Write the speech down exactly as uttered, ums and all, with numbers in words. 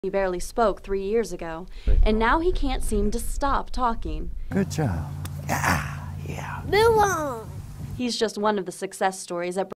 He barely spoke three years ago, Thank and you. now he can't seem to stop talking. Good job. Yeah, yeah. Move on! He's just one of the success stories that